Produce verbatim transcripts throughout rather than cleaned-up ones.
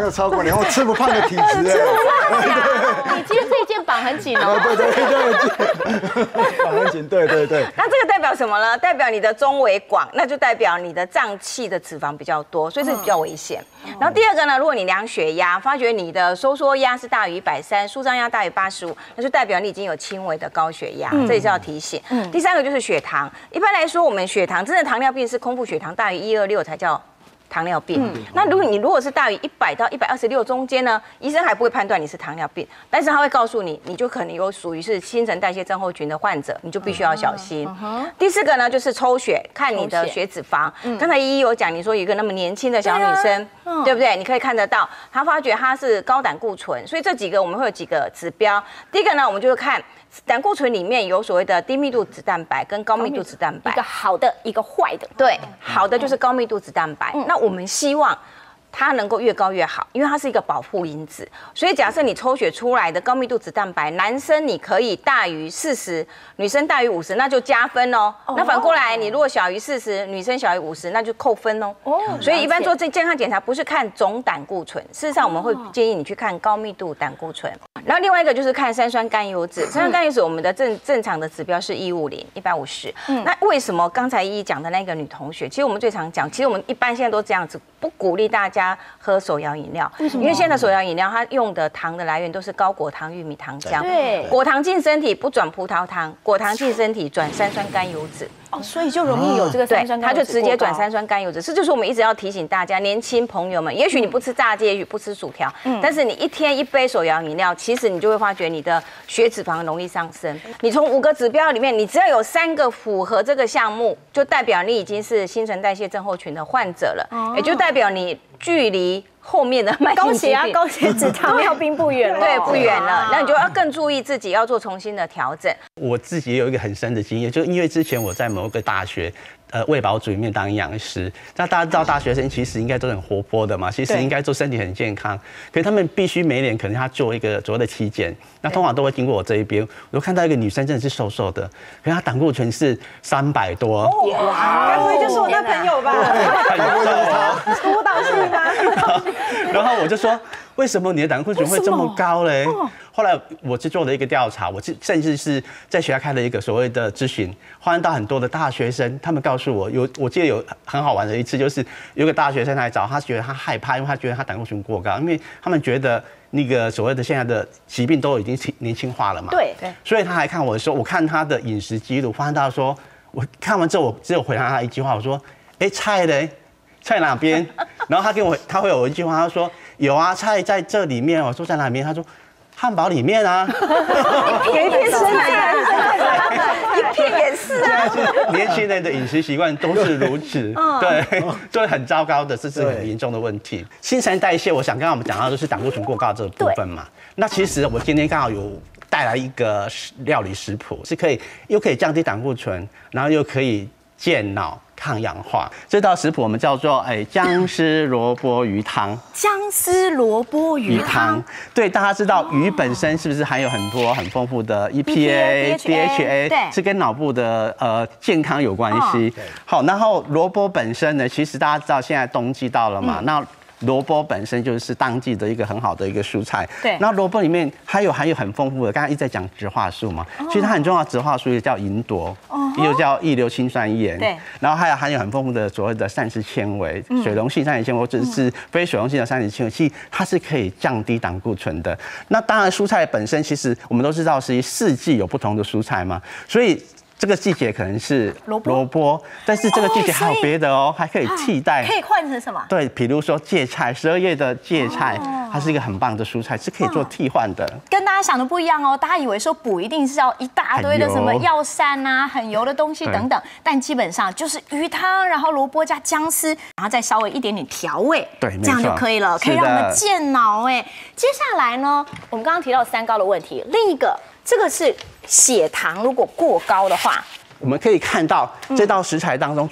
有超过，然后吃不胖的体质哎。你今天这一件绑很紧哦。 对对对对，绑很紧，对对对。 那这个代表什么呢？代表你的中围广，那就代表你的脏器的脂肪比较多，所以这比较危险。然后第二个呢，如果你量血压，发觉你的收缩压是大于一百三，舒张压大于八十五，那就代表你已经有轻微的高血压，这也是要提醒。第三个就是血糖，一般来说，我们血糖真的糖尿病是空腹血糖大于一二六才叫糖尿病。嗯、那如果你如果是大于一百到一百二十六中间呢，医生还不会判断你是糖尿病，但是他会告诉你，你就可能有属于是新陈代谢症候群的患者，你就必须要小心。嗯、第四个呢，就是抽血，看你的血脂肪。嗯、刚才依依有讲，你说有一个那么年轻的小女生，对, 啊、对不对？你可以看得到，她发觉她是高胆固醇，所以这几个我们会有几个指标。第一个呢，我们就是看。胆固醇里面有所谓的低密度脂蛋白跟高密度脂蛋白， 一个好的，一个坏的。 对，好的就是高密度脂蛋白。嗯、那我们希望它能够越高越好，因为它是一个保护因子。所以假设你抽血出来的高密度脂蛋白，男生你可以大于四十，女生大于五十，那就加分哦。哦那反过来，你如果小于四十，女生小于五十，那就扣分哦。哦。所以一般做这健康检查不是看总胆固醇，事实上我们会建议你去看高密度胆固醇。然后另外一个就是看三酸甘油脂，三酸甘油脂我们的正正常的指标是一五零、一百五十。嗯。那为什么刚才依依讲的那个女同学，其实我们最常讲，其实我们一般现在都这样子，不鼓励大家喝手摇饮料，为什么？因为现在手摇饮料它用的糖的来源都是高果糖玉米糖浆， 对， 果糖进身体不转葡萄糖，果糖进身体转三酸甘油脂。 哦，所以就容易有这个三酸甘油脂， 它就直接转三酸甘油脂。这就是我们一直要提醒大家，年轻朋友们，也许你不吃炸鸡，也许不吃薯条，嗯、但是你一天一杯手摇饮料，其实你就会发觉你的血脂肪容易上升。你从五个指标里面，你只要有三个符合这个项目，就代表你已经是新陈代谢症候群的患者了，哦、也就代表你距离后面的慢性高血压、高血脂、糖尿病不远了， 对，不远了。那你就要更注意自己，要做重新的调整。 我自己也有一个很深的经验，就因为之前我在某个大学。呃，卫保组里面当营养师，那大家知道大学生其实应该都很活泼的嘛，其实应该做身体很健康，可是他们必须每年可能他做一个所谓的体检，那通常都会经过我这一边，我就看到一个女生真的是瘦瘦的，可是她胆固醇是三百多， 哇，该不会就是我那朋友吧？督导是吗？ 然后我就说，为什么你的胆固醇会这么高嘞？后来我去做了一个调查，我甚至是在学校开了一个所谓的咨询，欢迎到很多的大学生，他们告诉我有，我记得有很好玩的一次，就是有个大学生来找他，觉得他害怕，因为他觉得他胆固醇过高，因为他们觉得那个所谓的现在的疾病都已经年轻化了嘛， 对对， 所以他还看我的时候，我看他的饮食记录，发现到说，我看完之后，我只有回答他一句话，我说，哎、欸，菜嘞？菜哪边？然后他给我，他会有一句话，他说有啊，菜在这里面。我说在哪边？他说汉堡里面啊。 有一片生菜，一片也是啊。 年轻人的饮食习惯都是如此，对，就很糟糕的，这是很严重的问题。新陈代谢，我想刚刚我们讲到就是胆固醇过高这个部分嘛。那其实我今天刚好有带来一个料理食谱，是可以又可以降低胆固醇，然后又可以健脑。抗氧化这道食谱我们叫做哎姜丝萝卜鱼汤。 姜丝萝卜鱼汤， 对，大家知道鱼本身是不是含有很多很丰富的 E P A、D H A， 是跟脑部的呃健康有关系。好，然后萝卜本身呢，其实大家知道现在冬季到了嘛，那萝卜本身就是当季的一个很好的一个蔬菜。 对， 那萝卜里面还有含有很丰富的，刚才一直在讲植化素嘛，其实它很重要的植化素也叫吲哚，又叫异硫氰酸盐。 对， 然后还有含有很丰富的所谓的膳食纤维，水溶性膳食纤维或者是非水溶性的膳食纤维，其实它是可以降低胆固醇的。那当然，蔬菜本身其实我们都知道是四季有不同的蔬菜嘛，所以。这个季节可能是萝卜，但是这个季节还有别的哦，还可以替代， 可以换成什么？ 对，比如说芥菜，十二月的芥菜，它是一个很棒的蔬菜，是可以做替换的。 跟大家想的不一样哦，大家以为说补一定是要一大堆的什么药膳啊、很油的东西等等，但基本上就是鱼汤，然后萝卜加姜丝，然后再稍微一点点调味， 对， 这样就可以了，可以让我们健脑哎。接下来呢，我们刚刚提到三高的问题，另一个。这个是血糖如果过高的话， 我们可以看到这道食材当中最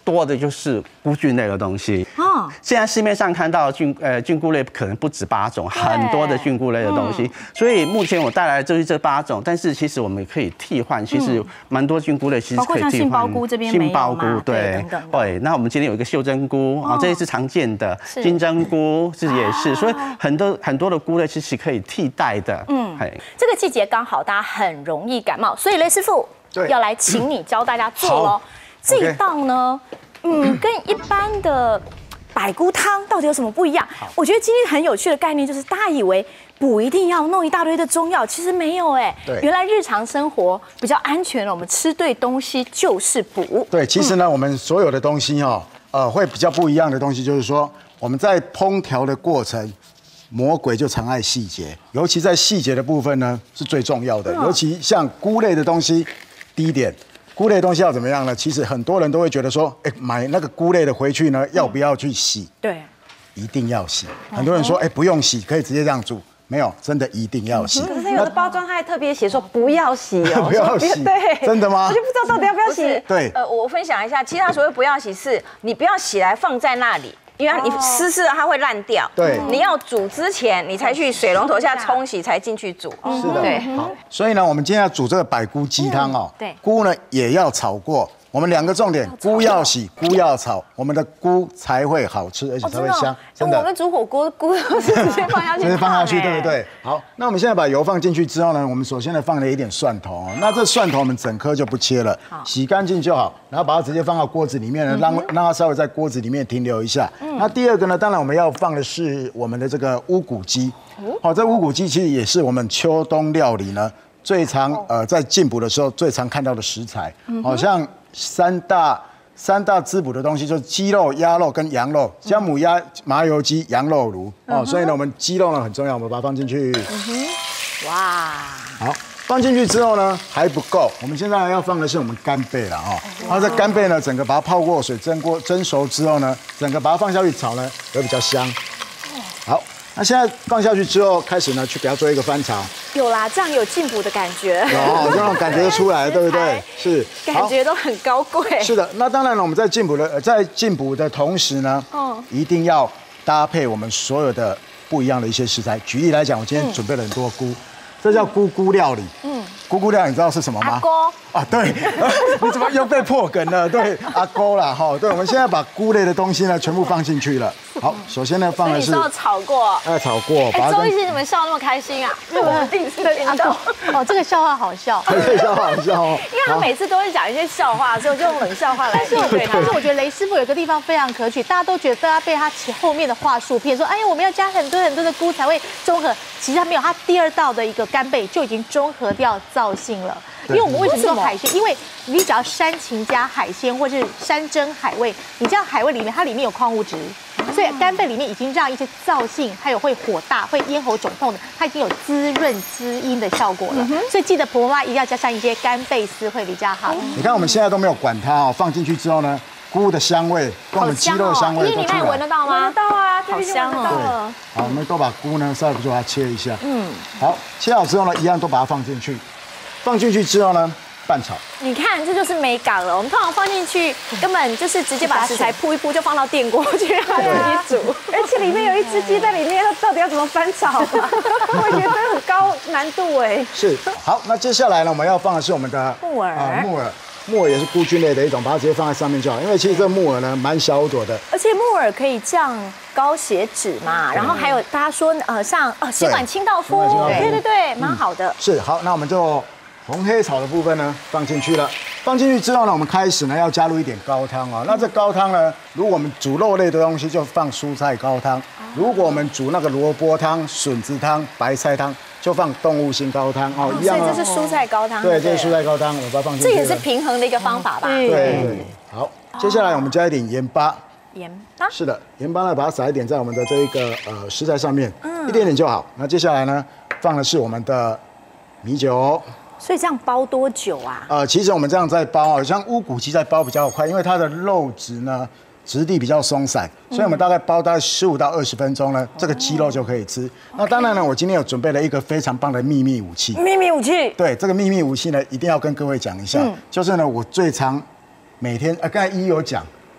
多的就是菇菌类的东西。哦，现在市面上看到的菌呃菌菇类可能不止八种，很多的菌菇类的东西。嗯、所以目前我带来的就是这八种，但是其实我们可以替换，其实蛮多菌菇类其实可以替换。 杏鲍菇这边没有嘛？ 对，对。那我们今天有一个秀珍菇啊，这也是常见的。金针菇是也是，所以很多很多的菇类其实可以替代的。嗯， 这个季节刚好大家很容易感冒，所以雷师傅要来请你教大家做喽。这一道呢，嗯，跟一般的百菇汤到底有什么不一样？我觉得今天很有趣的概念就是，大家以为补一定要弄一大堆的中药，其实没有哎。原来日常生活比较安全了，我们吃对东西就是补。 对，其实呢，我们所有的东西哈，呃，会比较不一样的东西，就是说我们在烹调的过程。魔鬼就常爱细节，尤其在细节的部分呢是最重要的。尤其像菇类的东西，第一点，菇类的东西要怎么样呢？其实很多人都会觉得说，哎，买那个菇类的回去呢，要不要去洗？ 对， 一定要洗。很多人说，哎，不用洗，可以直接这样煮。没有，真的一定要洗。 可是它有的包装它还特别写说不要洗哦， 不要洗， 对， 真的吗？ 我就不知道到底要不要洗。 对， 呃，我分享一下，其实它所谓不要洗是，你不要洗来放在那里。因为你湿湿的，它会烂掉。 对， 你要煮之前，你才去水龙头下冲洗，才进去煮。 是的，对。好，所以呢，我们今天要煮这个百菇鸡汤哦。对，菇呢也要炒过。我们两个重点，菇要洗，菇要炒，我们的菇才会好吃，而且才会香。 真的，我们煮火锅菇都是直接放下去， 直接放下去，对不对？好，那我们现在把油放进去之后呢，我们首先呢放了一点蒜头，那这蒜头我们整颗就不切了，洗干净就好，然后把它直接放到锅子里面呢，让让它稍微在锅子里面停留一下。那第二个呢，当然我们要放的是我们的这个乌骨鸡。好，这乌骨鸡其实也是我们秋冬料理呢最常呃在进补的时候最常看到的食材，好像。三大三大滋补的东西就是鸡肉、鸭肉跟羊肉，姜母鸭、麻油鸡、羊肉炉哦，所以呢，我们鸡肉呢很重要，我们把它放进去。哇，好，放进去之后呢还不够，我们现在要放的是我们干贝了哦。然后这干贝呢，整个把它泡过水蒸过蒸熟之后呢，整个把它放下去炒呢，会比较香。好。那现在放下去之后，开始呢去给它做一个翻炒。 有啦，这样有进补的感觉。 有，这种感觉就出来，对不对？是， 感觉都很高贵。 是的，那当然了，我们在进补的在进补的同时呢，嗯，一定要搭配我们所有的不一样的一些食材。举例来讲，我今天准备了很多菇，这叫菇菇料理。嗯，菇菇料理你知道是什么吗？ 阿锅。 啊，对，你怎么又被破梗了？对，阿锅啦，哈，对，我们现在把菇类的东西呢全部放进去了。好，首先呢放的是。 你说炒过。 要炒过。 哎，周医师怎么笑那么开心啊？因为我第一次听到。哦，这个笑话好笑。 这个笑话好笑哦。 因为他每次都会讲一些笑话，所以我就用冷笑话来应对他。 但是我觉得雷师傅有个地方非常可取，大家都觉得搭配他其后面的话术片说，哎呀，我们要加很多很多的菇才会中和。其实他没有，他第二道的一个干贝就已经中和掉燥性了。因为我们为什么做海鲜？因为你只要山芹加海鲜，或是山珍海味，你这样海味里面它里面有矿物质，所以干贝里面已经让一些燥性，还有会火大、会咽喉肿痛的，它已经有滋润滋阴的效果了。所以记得婆婆妈一定要加上一些干贝丝会比较好。 你看我们现在都没有管它哦，放进去之后呢，菇的香味跟我们鸡肉香味都出来。 你们闻得到吗？ 闻得到啊， 好香哦。 对，好，我们都把菇呢稍微就把它切一下。嗯，好，切好之后呢，一样都把它放进去。放进去之后呢，拌炒。 你看，这就是美感了。我们通常放进去，根本就是直接把食材铺一铺，就放到电锅去让它自己煮。 而且里面有一只鸡在里面，它到底要怎么翻炒啊？我觉得很高难度哎。 是，好，那接下来呢，我们要放的是我们的木耳啊， 木耳。木耳也是菇菌类的一种，把它直接放在上面就好。因为其实这木耳呢蛮小朵的， 而且木耳可以降高血脂嘛。然后还有大家说呃像呃血管清道夫，对对对，蛮好的。 是，好，那我们就红黑草的部分呢放进去了。放进去之后呢，我们开始呢要加入一点高汤啊。那这高汤呢，如果我们煮肉类的东西就放蔬菜高汤；如果我们煮那个萝卜汤、笋子汤、白菜汤，就放动物性高汤哦，一样哦。 所以这是蔬菜高汤。 对，这是蔬菜高汤，我把它放进去。 这也是平衡的一个方法吧？ 对对。好，接下来我们加一点盐巴。 盐巴。 是的，盐巴呢，把它撒一点在我们的这一个呃食材上面，一点点就好。那接下来呢，放的是我们的米酒。 所以这样包多久啊？ 呃，其实我们这样在包啊，像乌骨鸡在包比较快，因为它的肉质呢质地比较松散，所以我们大概包大概十五到二十分钟呢，这个鸡肉就可以吃。那当然呢，我今天有准备了一个非常棒的秘密武器。 秘密武器？ 对，这个秘密武器呢，一定要跟各位讲一下，就是呢，我最常每天呃，刚才一有讲，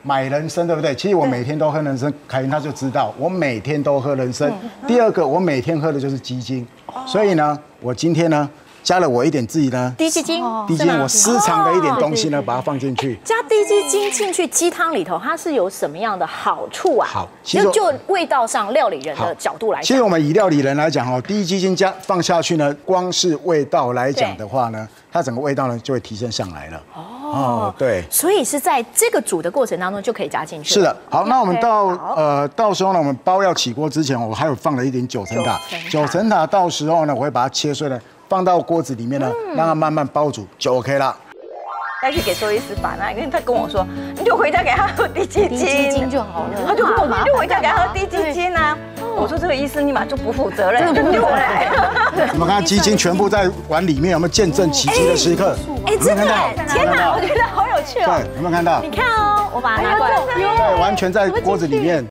买人参，对不对？其实我每天都喝人参，凯云他就知道，我每天都喝人参。第二个，我每天喝的就是鸡精，所以呢，我今天呢。加了我一点自己呢， 低鸡精， 低鸡精我私藏的一点东西呢，把它放进去。 加低鸡精进去鸡汤里头，它是有什么样的好处啊？ 好， 就就味道上，料理人的角度来讲， 其实我们以料理人来讲哦，低鸡精加放下去呢，光是味道来讲的话呢，它整个味道呢就会提升上来了。哦，对， 所以是在这个煮的过程当中就可以加进去。 是的，好，那我们到呃到时候呢，我们包要起锅之前，我还有放了一点九层塔，九层塔到时候呢，我会把它切碎了。放到锅子里面呢，让它慢慢煲煮就 OK 了。 再去给周医师把那，因为他跟我说，你就回家给他喝低鸡精， 低鸡精就好了。 他就跟我说，你就回家给他喝低鸡精啊。我说这个医师立马就不负责任，就不回来。 我们看鸡精全部在碗里面，有没有见证奇迹的时刻？ 哎，真的，天哪，我觉得好有趣哦。 对，有没有看到？ 你看哦，我把它拿过来， 对，完全在锅子里面。